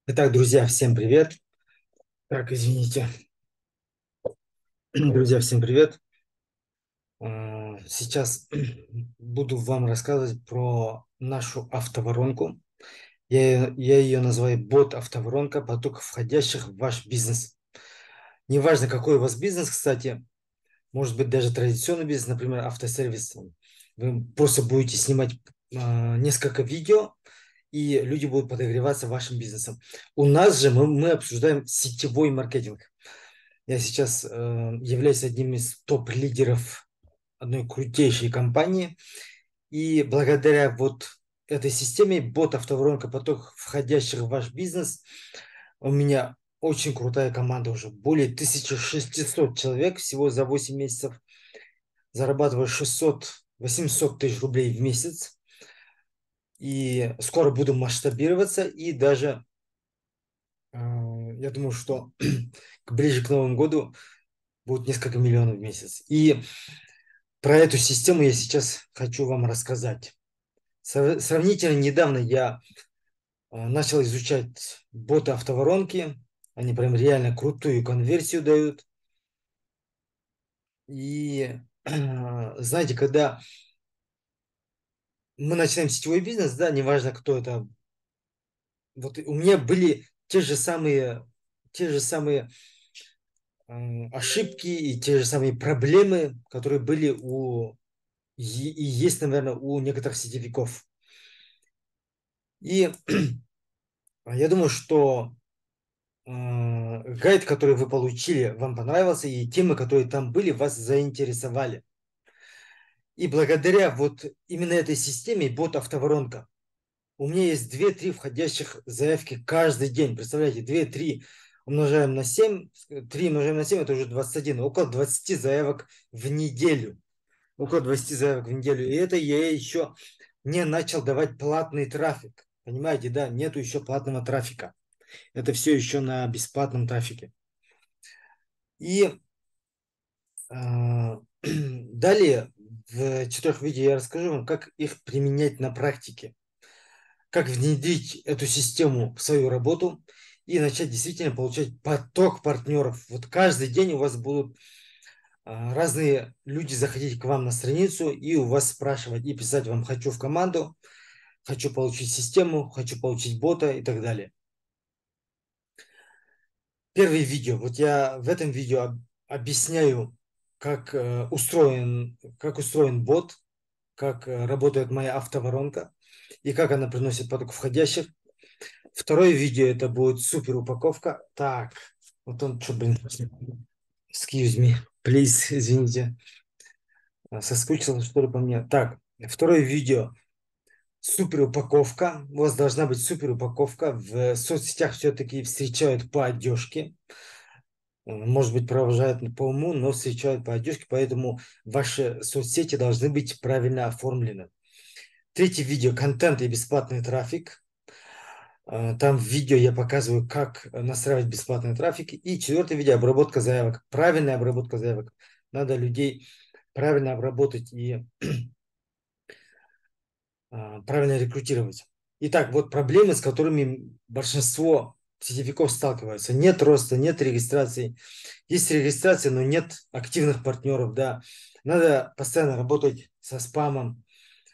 Итак, друзья, всем привет. Так, извините. Друзья, всем привет. Сейчас буду вам рассказывать про нашу автоворонку. Я ее называю бот-автоворонка потоков входящих в ваш бизнес. Неважно, какой у вас бизнес, кстати, может быть даже традиционный бизнес, например, автосервис. Вы просто будете снимать несколько видео, и люди будут подогреваться вашим бизнесом. У нас же мы обсуждаем сетевой маркетинг. Я сейчас являюсь одним из топ-лидеров одной крутейшей компании. И благодаря вот этой системе бот-автоворонка поток входящих в ваш бизнес, у меня очень крутая команда уже. Более 1600 человек всего за 8 месяцев. Зарабатываю 600-800 тысяч рублей в месяц. И скоро буду масштабироваться. И даже я думаю, что ближе к Новому году будет несколько миллионов в месяц. И про эту систему я сейчас хочу вам рассказать. Сравнительно недавно я начал изучать боты автоворонки. Они прям реально крутую конверсию дают. И знаете, когда мы начинаем сетевой бизнес, да, неважно кто это, вот у меня были те же самые ошибки и те же самые проблемы, которые были и есть, наверное, у некоторых сетевиков. И я думаю, что гайд, который вы получили, вам понравился, и темы, которые там были, вас заинтересовали. И благодаря вот именно этой системе бот автоворонка у меня есть две-три входящих заявки каждый день. Представляете, две-три умножаем на 7, 3 умножаем на 7, это уже 21, около 20 заявок в неделю. Около 20 заявок в неделю. И это я еще не начал давать платный трафик. Понимаете, да, нету еще платного трафика. Это все еще на бесплатном трафике. И далее в 4 видео я расскажу вам, как их применять на практике, как внедрить эту систему в свою работу и начать действительно получать поток партнеров. Вот каждый день у вас будут разные люди заходить к вам на страницу и у вас спрашивать и писать вам «хочу в команду», «хочу получить систему», «хочу получить бота» и так далее. Первое видео. Вот я в этом видео объясняю, как устроен бот, как работает моя автоворонка и как она приносит поток входящих. Второе видео это будет супер упаковка. Так, вот он что, блин, excuse me, please, извините, соскучился что ли по мне. Так, второе видео супер упаковка. У вас должна быть супер упаковка. В соцсетях все-таки встречают по одежке. Может быть, провожают по уму, но встречают по одежке, поэтому ваши соцсети должны быть правильно оформлены. Третье видео – контент и бесплатный трафик. Там в видео я показываю, как настраивать бесплатный трафик. И четвертое видео – обработка заявок. Правильная обработка заявок. Надо людей правильно обработать и правильно рекрутировать. Итак, вот проблемы, с которыми большинство сетевиков сталкиваются. Нет роста, нет регистрации. Есть регистрация, но нет активных партнеров. Да. Надо постоянно работать со спамом.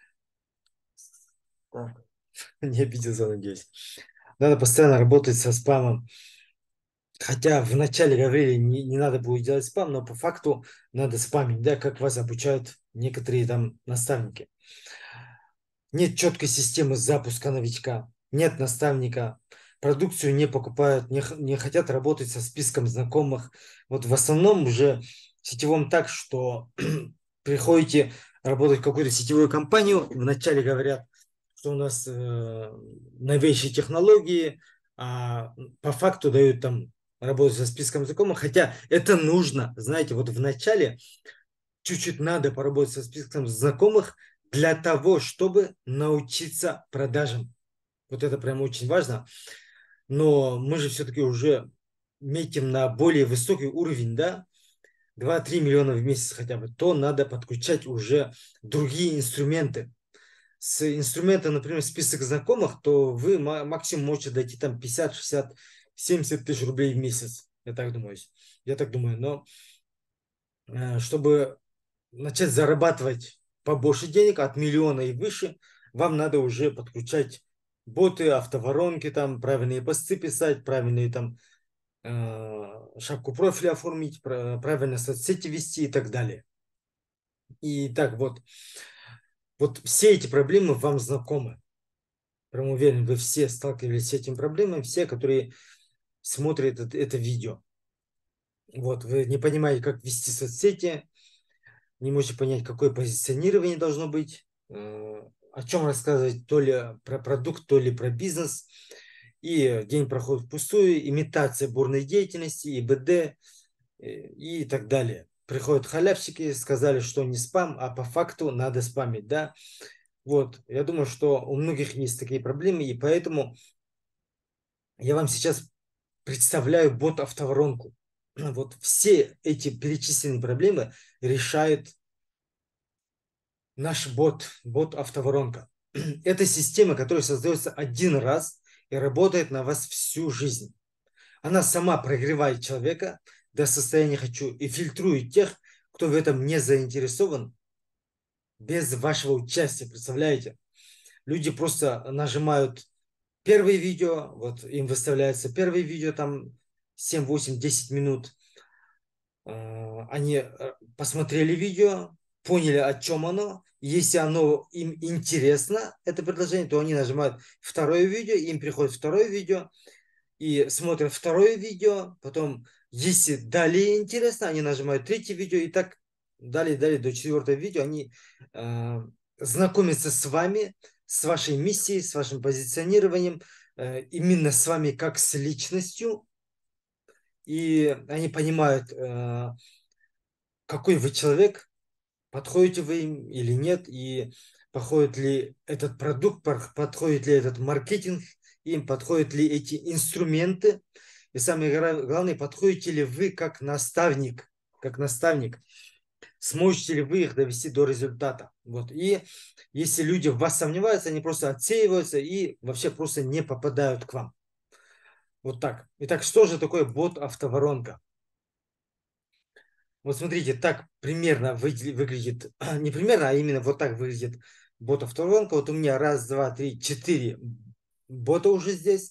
Так, не обиделся, надеюсь. Надо постоянно работать со спамом. Хотя вначале говорили, не надо будет делать спам, но по факту надо спамить, да, как вас обучают некоторые там наставники. Нет четкой системы запуска новичка, нет наставника, продукцию не покупают, не хотят работать со списком знакомых. Вот в основном уже в сетевом так, что приходите работать в какую-то сетевую компанию, вначале говорят, что у нас новейшие технологии, а по факту дают там работать со списком знакомых, хотя это нужно, знаете, вот в начале чуть-чуть надо поработать со списком знакомых для того, чтобы научиться продажам. Вот это прям очень важно. Но мы же все-таки уже метим на более высокий уровень, да, 2-3 миллиона в месяц хотя бы, то надо подключать уже другие инструменты. с инструмента, например, список знакомых, то вы максимум можете дойти там 50, 60, 70 тысяч рублей в месяц. Я так думаю. Я так думаю. Но чтобы начать зарабатывать побольше денег, от миллиона и выше, вам надо уже подключать боты, автоворонки, там правильные посты писать, правильные там шапку профиля оформить, правильно соцсети вести и так далее. И так вот все эти проблемы вам знакомы. Прям уверен, вы все сталкивались с этими проблемами, все, которые смотрят это видео. Вот, вы не понимаете, как вести соцсети, не можете понять, какое позиционирование должно быть, о чем рассказывать, то ли про продукт, то ли про бизнес. И день проходит впустую, имитация бурной деятельности, ИБД и так далее. Приходят халявщики, сказали, что не спам, а по факту надо спамить, да. Вот, я думаю, что у многих есть такие проблемы, и поэтому я вам сейчас представляю бот-автоворонку. Вот все эти перечисленные проблемы решает наш бот-автоворонка. Это система, которая создается один раз и работает на вас всю жизнь. Она сама прогревает человека до состояния «хочу» и фильтрует тех, кто в этом не заинтересован, без вашего участия, представляете? Люди просто нажимают первое видео, вот им выставляется первое видео, там 7, 8, 10 минут. Они посмотрели видео, поняли, о чем оно. Если оно им интересно, это предложение, то они нажимают второе видео, им приходит второе видео, и смотрят второе видео, потом, если далее интересно, они нажимают третье видео, и так далее до четвертого видео, они э, знакомятся с вами, с вашей миссией, с вашим позиционированием, именно с вами как с личностью, и они понимают, какой вы человек, подходите вы им или нет, и подходит ли этот продукт, подходит ли этот маркетинг, им подходят ли эти инструменты, и самое главное, подходите ли вы как наставник, сможете ли вы их довести до результата. Вот. И если люди в вас сомневаются, они просто отсеиваются и вообще просто не попадают к вам. Вот так. Итак, что же такое бот-автоворонка? Вот смотрите, так примерно выглядит, не примерно, а именно вот так выглядит бот-автоворонка. Вот у меня раз, два, три, четыре бота уже здесь.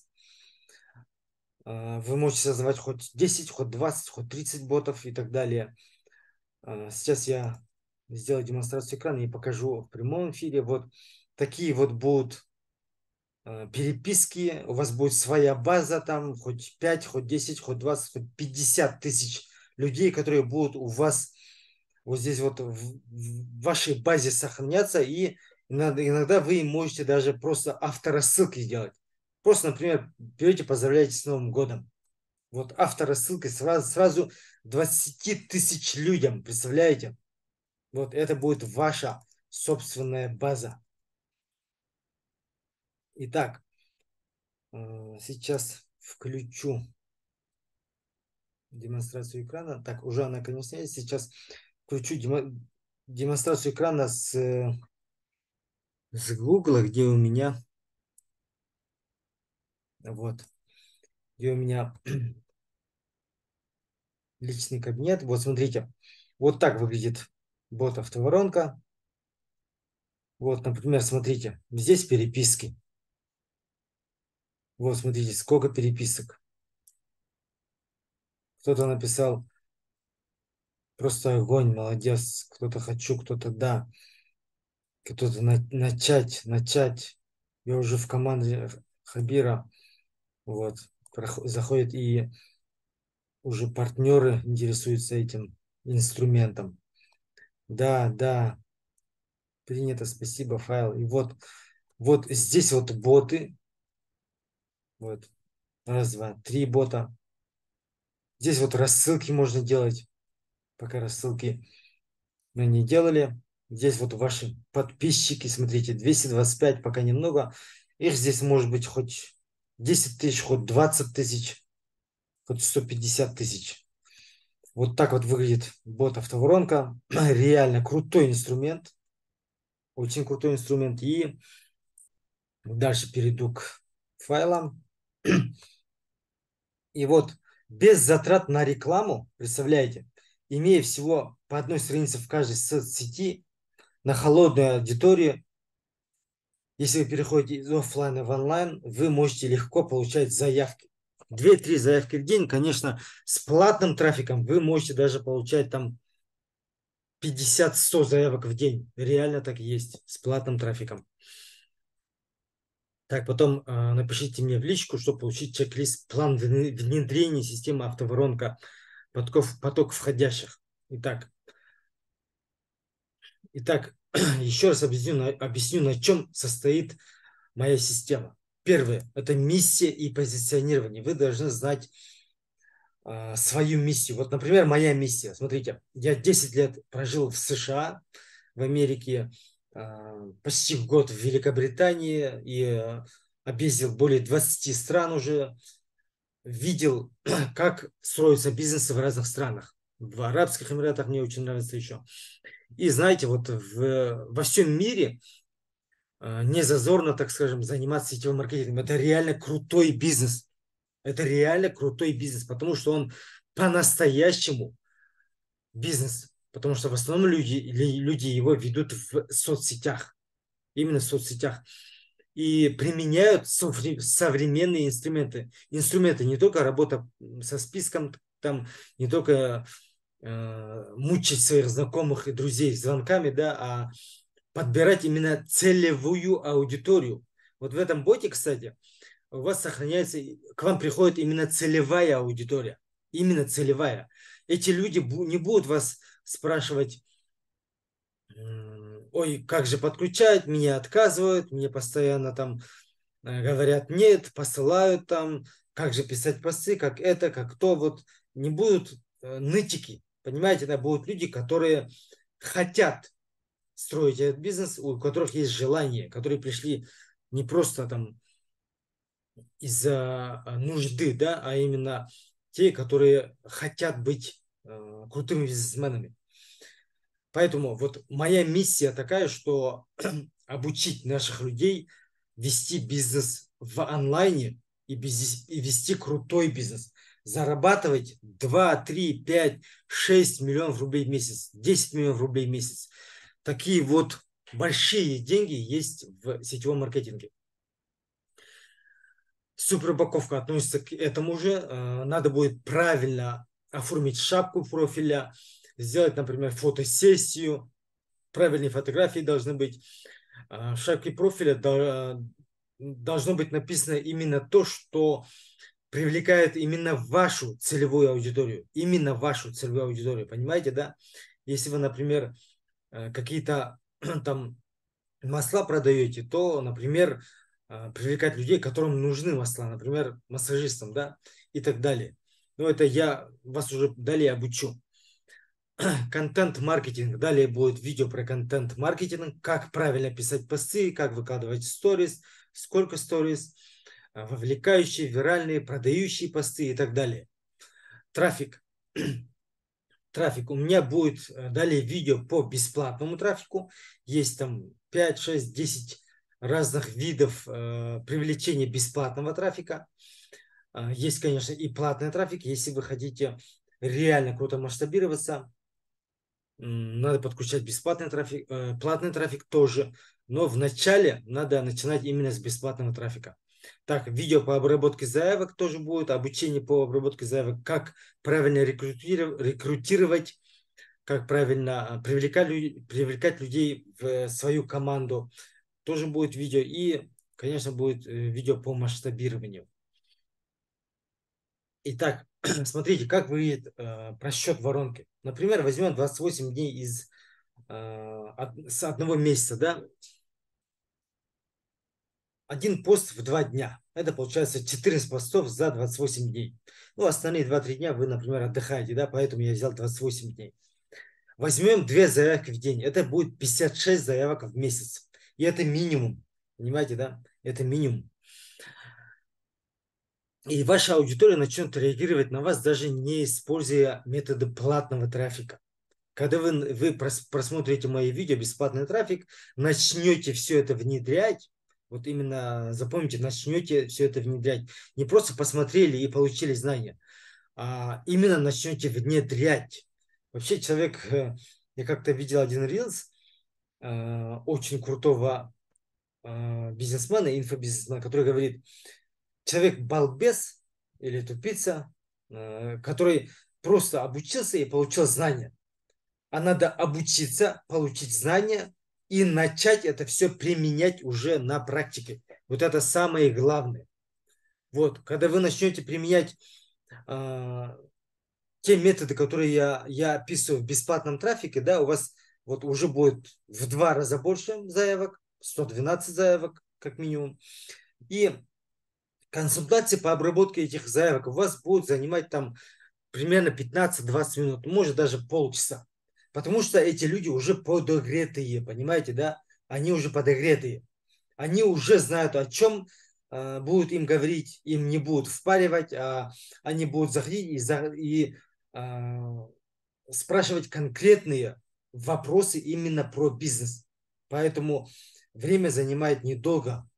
Вы можете создавать хоть 10, хоть 20, хоть 30 ботов и так далее. Сейчас я сделаю демонстрацию экрана и покажу в прямом эфире. Вот такие вот будут переписки. У вас будет своя база, там хоть 5, хоть 10, хоть 20, хоть 50 тысяч людей, которые будут у вас вот здесь вот в вашей базе сохраняться. И иногда вы можете даже просто авторассылки сделать. Просто, например, берете, поздравляете с Новым годом. Вот авторассылкой сразу 20 тысяч людям, представляете? Вот это будет ваша собственная база. Итак, сейчас включу демонстрацию экрана. Так, уже она, конечно, есть. Сейчас включу демонстрацию экрана с Google, где у меня, вот, где у меня личный кабинет. Вот смотрите, вот так выглядит бот автоворонка. Вот, например, смотрите, здесь переписки. Вот, смотрите, сколько переписок. Кто-то написал просто огонь, молодец. Кто-то хочу, кто-то да. Кто-то начать. Я уже в команде Хабира. Вот, заходит и уже партнеры интересуются этим инструментом. Да, да, принято, спасибо, файл. И вот здесь вот боты. Вот, раз, два, три бота. Здесь вот рассылки можно делать. Пока рассылки мы не делали. Здесь вот ваши подписчики, смотрите, 225, пока немного. Их здесь может быть хоть 10 тысяч, хоть 20 тысяч, хоть 150 тысяч. Вот так вот выглядит бот автоворонка. Реально крутой инструмент. Очень крутой инструмент. И дальше перейду к файлам. И вот без затрат на рекламу, представляете, имея всего по одной странице в каждой соцсети на холодную аудиторию, если вы переходите из оффлайна в онлайн, вы можете легко получать заявки. 2-3 заявки в день, конечно, с платным трафиком вы можете даже получать там 50-100 заявок в день. Реально так и есть с платным трафиком. Так, потом напишите мне в личку, чтобы получить чек-лист, план внедрения системы автоворонка, поток входящих. Итак, еще раз объясню, на чем состоит моя система. Первое– это миссия и позиционирование. Вы должны знать свою миссию. Вот, например, моя миссия. Смотрите, я 10 лет прожил в США, в Америке, почти год в Великобритании и объездил более 20 стран уже. Видел, как строятся бизнесы в разных странах. В Арабских Эмиратах мне очень нравится еще. И знаете, вот во всем мире не зазорно, так скажем, заниматься сетевым маркетингом. Это реально крутой бизнес. Это реально крутой бизнес, потому что он по-настоящему бизнес. Потому что в основном люди его ведут в соцсетях. Именно в соцсетях. И применяют современные инструменты. Инструменты не только работа со списком, там не только мучить своих знакомых и друзей звонками, да, а подбирать именно целевую аудиторию. Вот в этом боте, кстати, у вас сохраняется, к вам приходит именно целевая аудитория. Именно целевая. Эти люди не будут вас спрашивать, ой, как же подключать, меня отказывают, мне постоянно там говорят нет, посылают там, как же писать посты, как это, как то. Вот не будут нытики, понимаете, да, будут люди, которые хотят строить этот бизнес, у которых есть желание, которые пришли не просто там из-за нужды, да, а именно те, которые хотят быть крутыми бизнесменами. Поэтому вот моя миссия такая, что обучить наших людей вести бизнес в онлайне и вести крутой бизнес. Зарабатывать 2, 3, 5, 6 миллионов рублей в месяц, 10 миллионов рублей в месяц. Такие вот большие деньги есть в сетевом маркетинге. Суперупаковка относится к этому же. Надо будет правильно оформить шапку профиля, сделать, например, фотосессию. Правильные фотографии должны быть. В шапке профиля должно быть написано именно то, что привлекает именно вашу целевую аудиторию. Именно вашу целевую аудиторию. Понимаете, да? Если вы, например, какие-то там масла продаете, то, например, привлекать людей, которым нужны масла, например, массажистам, да, и так далее. Но это я вас уже далее обучу. Контент-маркетинг. Далее будет видео про контент-маркетинг, как правильно писать посты, как выкладывать сторис, сколько сторис, вовлекающие, виральные, продающие посты и так далее. Трафик. Трафик. У меня будет далее видео по бесплатному трафику. Есть там 5, 6, 10 разных видов привлечения бесплатного трафика. Есть, конечно, и платный трафик. Если вы хотите реально круто масштабироваться, надо подключать бесплатный трафик, платный трафик тоже. Но вначале надо начинать именно с бесплатного трафика. Так, видео по обработке заявок тоже будет, обучение по обработке заявок, как правильно рекрутировать, как правильно привлекать людей в свою команду. Тоже будет видео. И, конечно, будет видео по масштабированию. Итак, смотрите, как выглядит просчет воронки. Например, возьмем 28 дней с одного месяца, да, один пост в 2 дня. Это получается 14 постов за 28 дней. Ну, остальные 2-3 дня вы, например, отдыхаете, да, поэтому я взял 28 дней. Возьмем 2 заявки в день. Это будет 56 заявок в месяц. И это минимум. Понимаете, да? Это минимум. И ваша аудитория начнет реагировать на вас, даже не используя методы платного трафика. когда вы просмотрите мои видео, бесплатный трафик, начнете все это внедрять, вот именно запомните, начнете все это внедрять. Не просто посмотрели и получили знания, а именно начнете внедрять. Вообще человек, я как-то видел один рилс очень крутого бизнесмена, инфобизнесмена, который говорит, человек балбес или тупица, который просто обучился и получил знания. А надо обучиться, получить знания и начать это все применять уже на практике. Вот это самое главное. Вот, когда вы начнете применять э, те методы, которые я описываю в бесплатном трафике, да, у вас вот уже будет в 2 раза больше заявок, 112 заявок как минимум. И консультации по обработке этих заявок у вас будут занимать там примерно 15-20 минут, может даже полчаса. Потому что эти люди уже подогретые, понимаете, да? Они уже подогретые. Они уже знают, о чем будут им говорить, им не будут впаривать, а они будут заходить и спрашивать конкретные вопросы именно про бизнес. Поэтому время занимает недолго,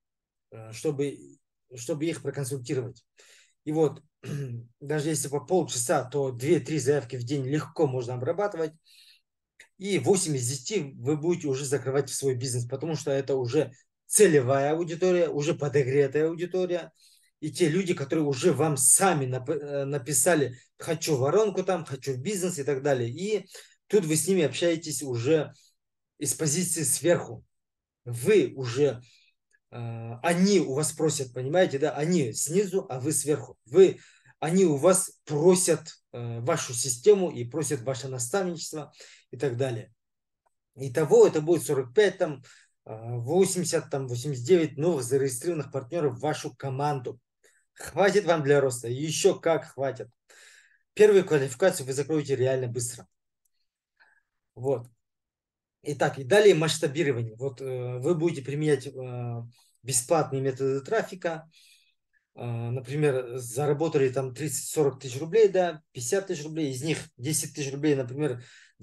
чтобы их проконсультировать. И вот, даже если по полчаса, то 2-3 заявки в день легко можно обрабатывать. И 8 из 10 вы будете уже закрывать в свой бизнес, потому что это уже целевая аудитория, уже подогретая аудитория. И те люди, которые уже вам сами написали, хочу воронку там, хочу в бизнес и так далее. И тут вы с ними общаетесь уже из позиции сверху. Вы уже они у вас просят, понимаете, да, они снизу, а вы сверху. Они у вас просят вашу систему и просят ваше наставничество и так далее. Итого это будет 45, там, 80, там, 89 новых зарегистрированных партнеров в вашу команду. Хватит вам для роста? Еще как хватит. Первую квалификацию вы закроете реально быстро. Вот. Итак, и далее масштабирование. Вот вы будете применять бесплатные методы трафика. Например, заработали там 30-40 тысяч рублей, да, 50 тысяч рублей, из них 10 тысяч рублей, например,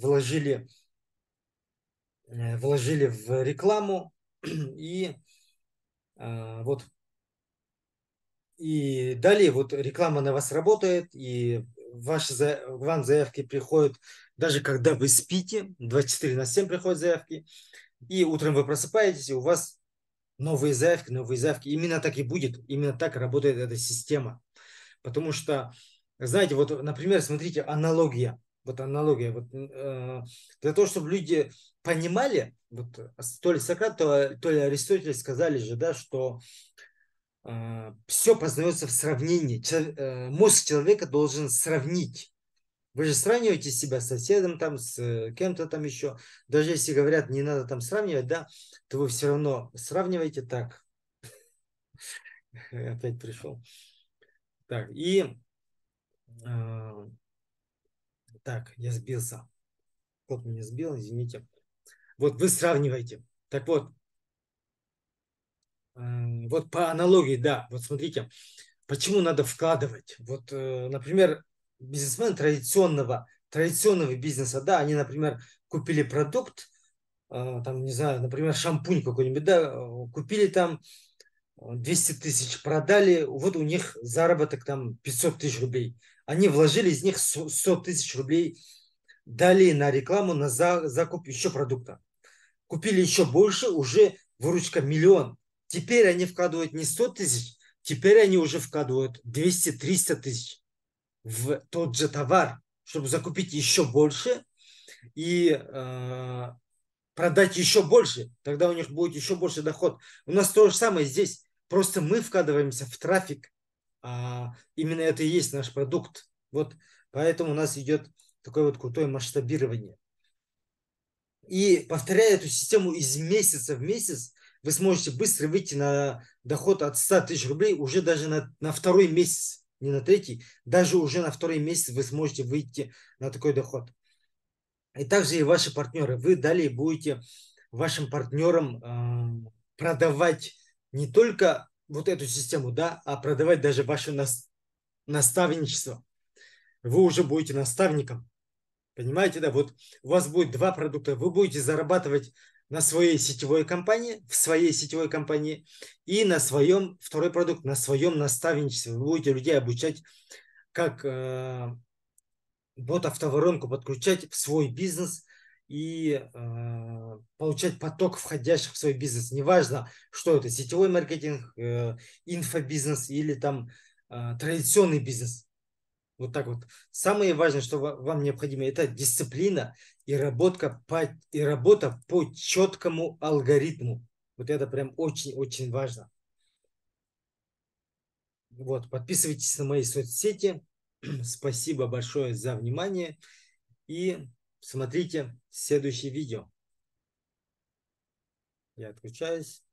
вложили в рекламу, и вот, и далее вот реклама на вас работает, и вам заявки приходят, даже когда вы спите, 24/7 приходят заявки, и утром вы просыпаетесь, и у вас новые заявки, новые заявки. Именно так и будет, именно так работает эта система. Потому что, знаете, вот, например, смотрите, аналогия. Вот аналогия. Вот, для того, чтобы люди понимали, вот, то ли Сократ, то ли Аристотель сказали же, да, что все познается в сравнении. Мозг человека должен сравнить. Вы же сравниваете себя с соседом, там, с кем-то там еще. Даже если говорят, не надо там сравнивать, да, то вы все равно сравниваете так. Опять пришел. Так, и так, я сбился. Кто меня сбил, извините. Вот вы сравниваете. Так вот, вот по аналогии, да, вот смотрите, почему надо вкладывать. Вот, например, бизнесмены традиционного бизнеса, да, они, например, купили продукт, там, не знаю, например, шампунь какой-нибудь, да, купили там 200 тысяч, продали, вот у них заработок там 500 тысяч рублей. Они вложили из них 100 тысяч рублей, дали на рекламу, на закуп еще продукта. Купили еще больше, уже выручка 1 000 000. Теперь они вкладывают не 100 тысяч, теперь они уже вкладывают 200-300 тысяч в тот же товар, чтобы закупить еще больше и продать еще больше. Тогда у них будет еще больше доход. У нас то же самое здесь. Просто мы вкладываемся в трафик. Именно это и есть наш продукт. Вот поэтому у нас идет такое вот крутое масштабирование. И повторяя эту систему из месяца в месяц, вы сможете быстро выйти на доход от 100 тысяч рублей уже даже на второй месяц, не на третий, даже уже на второй месяц вы сможете выйти на такой доход. И также и ваши партнеры. Вы далее будете вашим партнерам продавать не только вот эту систему, да, а продавать даже ваше наставничество. Вы уже будете наставником. Понимаете, да? Вот у вас будет два продукта. Вы будете зарабатывать на своей сетевой компании, в своей сетевой компании и на своем, второй продукт, на своем наставничестве. Вы будете людей обучать, как бот-автоворонку подключать в свой бизнес и получать поток входящих в свой бизнес. Неважно, что это, сетевой маркетинг, инфобизнес или там традиционный бизнес. Вот так вот. Самое важное, что вам необходимо, это дисциплина и работа по четкому алгоритму. Вот это прям очень-очень важно. Вот, подписывайтесь на мои соцсети. Спасибо большое за внимание и смотрите следующее видео. Я отключаюсь.